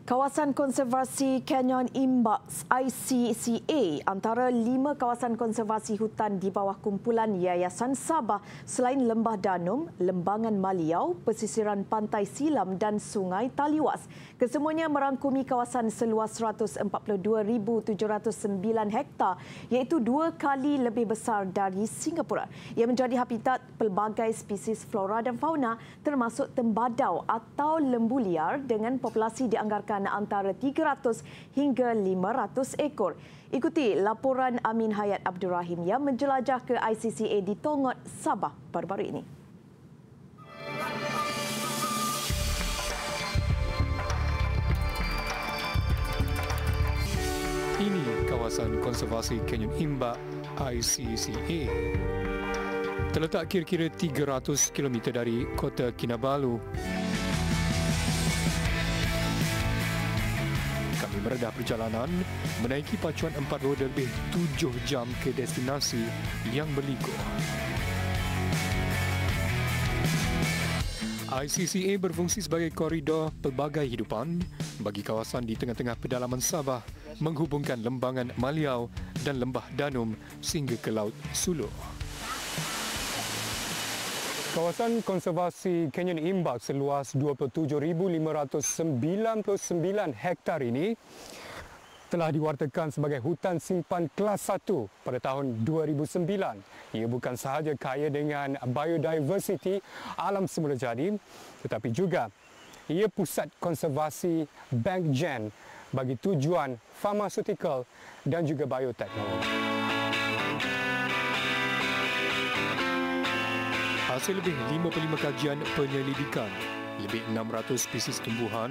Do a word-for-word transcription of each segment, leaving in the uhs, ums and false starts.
Kawasan Konservasi Canyon Imbak I C C A antara lima kawasan konservasi hutan di bawah kumpulan Yayasan Sabah selain Lembah Danum, Lembangan Maliau, pesisiran Pantai Silam dan Sungai Taliwas. Kesemuanya merangkumi kawasan seluas seratus empat puluh dua ribu tujuh ratus sembilan hektar iaitu dua kali lebih besar dari Singapura. Ia menjadi habitat pelbagai spesies flora dan fauna termasuk tembadau atau lembu liar dengan populasi dianggarkan antara tiga ratus hingga lima ratus ekor. Ikuti laporan Amin Hayat Abdul Rahim yang menjelajah ke I C C A di Tongot, Sabah baru-baru ini. Ini kawasan konservasi Canyon Imbak I C C A. Terletak kira-kira tiga ratus kilometer dari kota Kinabalu. Kami meredah perjalanan menaiki pacuan empat roda lebih tujuh jam ke destinasi yang berliku. I C C A berfungsi sebagai koridor pelbagai hidupan bagi kawasan di tengah-tengah pedalaman Sabah menghubungkan Lembangan Maliau dan Lembah Danum sehingga ke Laut Sulu. Kawasan konservasi Canyon Imbak seluas dua puluh tujuh ribu lima ratus sembilan puluh sembilan hektar ini telah diwartakan sebagai hutan simpan kelas satu pada tahun dua ribu sembilan. Ia bukan sahaja kaya dengan biodiversiti alam semula jadi, tetapi juga ia pusat konservasi bank gen bagi tujuan farmaceutical dan juga bioteknologi. Hasil lebih lima puluh lima kajian penyelidikan, lebih enam ratus spesies tumbuhan,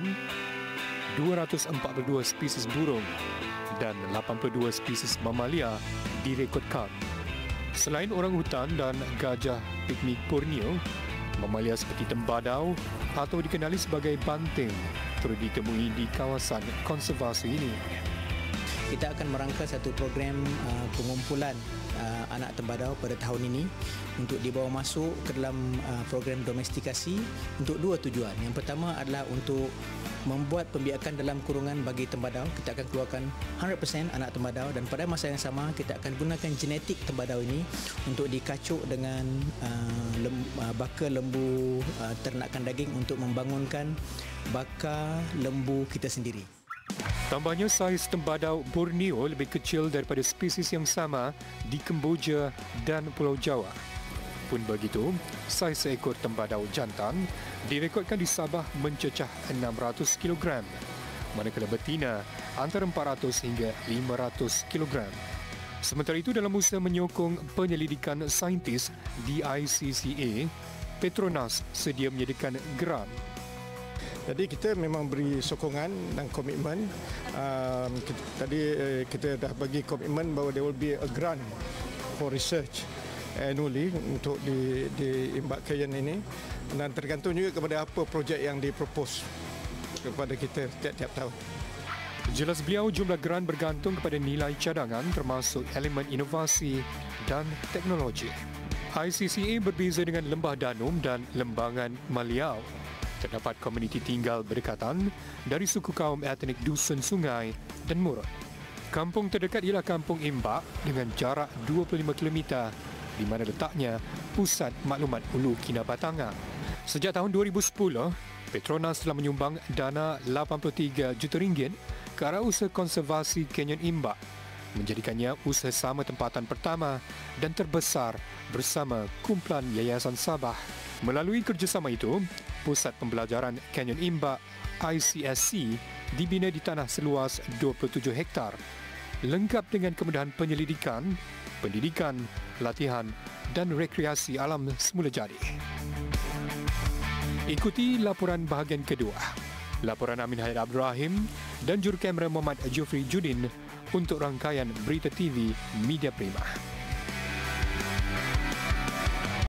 dua ratus empat puluh dua spesies burung dan lapan puluh dua spesies mamalia direkodkan. Selain orangutan dan gajah piknik Borneo, mamalia seperti tembadau atau dikenali sebagai banting turut ditemui di kawasan konservasi ini. Kita akan merangka satu program uh, pengumpulan uh, anak tembadau pada tahun ini untuk dibawa masuk ke dalam uh, program domestikasi untuk dua tujuan. Yang pertama adalah untuk membuat pembiakan dalam kurungan bagi tembadau. Kita akan keluarkan seratus peratus anak tembadau dan pada masa yang sama kita akan gunakan genetik tembadau ini untuk dikacuk dengan uh, lem, uh, baka lembu uh, ternakan daging untuk membangunkan baka lembu kita sendiri. Tambahnya, saiz tembadau Borneo lebih kecil daripada spesies yang sama di Kemboja dan Pulau Jawa. Pun begitu, saiz seekor tembadau jantan direkodkan di Sabah mencecah enam ratus kilogram, manakala betina antara empat ratus hingga lima ratus kilogram. Sementara itu, dalam usaha menyokong penyelidikan saintis di I C C A, Petronas sedia menyediakan geran. Jadi kita memang beri sokongan dan komitmen. Um, kita, tadi uh, kita dah bagi komitmen bahawa there will be a grant for research annually untuk di, di Imbak Canyon ini, dan tergantung juga kepada apa projek yang dipropose kepada kita tiap-tiap tahun. Jelas beliau, jumlah geran bergantung kepada nilai cadangan termasuk elemen inovasi dan teknologi. I C C A berbeza dengan Lembah Danum dan Lembangan Maliau. Terdapat komuniti tinggal berdekatan dari suku kaum etnik Dusun Sungai dan Murut. Kampung terdekat ialah Kampung Imbak dengan jarak dua puluh lima kilometer di mana letaknya Pusat Maklumat Ulu Kinabatangan. Sejak tahun dua ribu sepuluh, Petronas telah menyumbang dana lapan puluh tiga juta ringgit ke arah usaha konservasi Canyon Imbak, menjadikannya usaha sama tempatan pertama dan terbesar bersama kumpulan Yayasan Sabah. Melalui kerjasama itu, Pusat Pembelajaran Canyon Imbak I C S C dibina di tanah seluas dua puluh tujuh hektar, lengkap dengan kemudahan penyelidikan, pendidikan, latihan dan rekreasi alam semula jadi. Ikuti laporan bahagian kedua. Laporan Amin Hayat Abdul Rahim dan jurukamera Muhammad Jofri Judin untuk rangkaian Berita T V Media Prima.